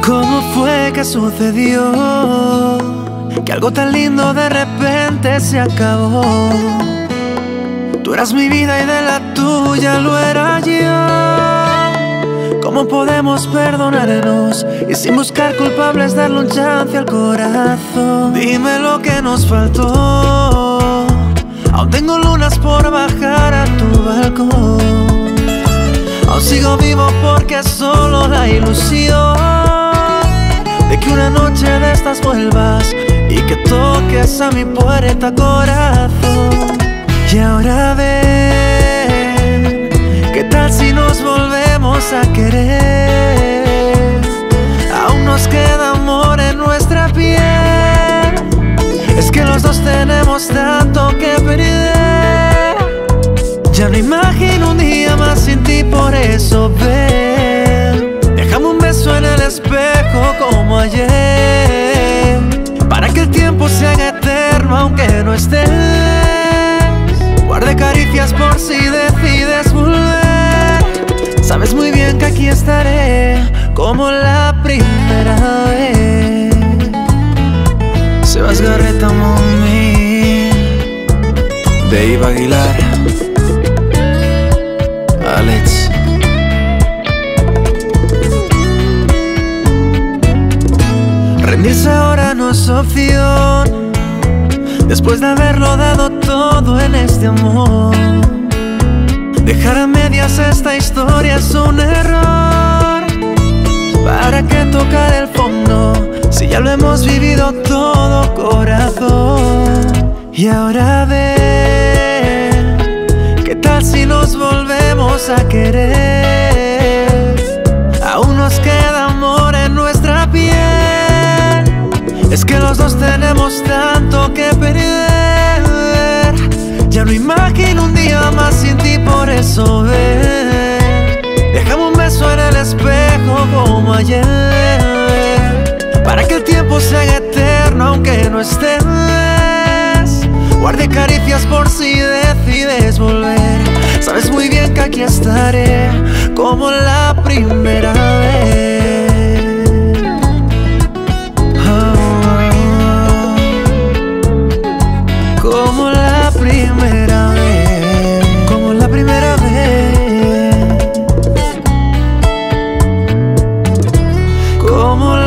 ¿Cómo fue que sucedió que algo tan lindo de repente se acabó? Tú eras mi vida y de la tuya lo era yo. ¿Cómo podemos perdonarnos y sin buscar culpables darle un chance al corazón? Dime lo que nos faltó. Aún tengo lunas por bajar a tu balcón. Aún sigo vivo porque es solo la ilusión de que una noche de estas vuelvas y que toques a mi puerta, corazón. Y ahora ven, ¿qué tal si nos volvemos a querer? Aún nos queda amor en nuestra piel. Es que los dos tenemos tanto que perder. Ya no imagino un día más sin ti, por eso ven, déjame un beso en el espejo como ayer, para que el tiempo se haga eterno aunque no estés. Guarde caricias por si decides volver. Sabes muy bien que aquí estaré como la primera vez. Sebas Garreta, mami, Dave Aguilar, Alex. Rendirse ahora no es opción, después de haberlo dado todo en este amor. Dejar a medias esta historia es un error. ¿Para qué tocar el fondo si ya lo hemos vivido todo, corazón? Y ahora ven, ¿qué tal si nos volvemos a querer? Aún nos queda amor en nuestra piel. Es que los dos tenemos tanto que perder. Ya no imagino un día más sin ti, por eso ven, déjame un beso en el espejo como ayer, para que el tiempo se haga eterno aunque no estés. Guarde caricias por si decides volver. Sabes muy bien que aquí estaré como la primera vez. Como la primera vez. Como la primera vez. Como la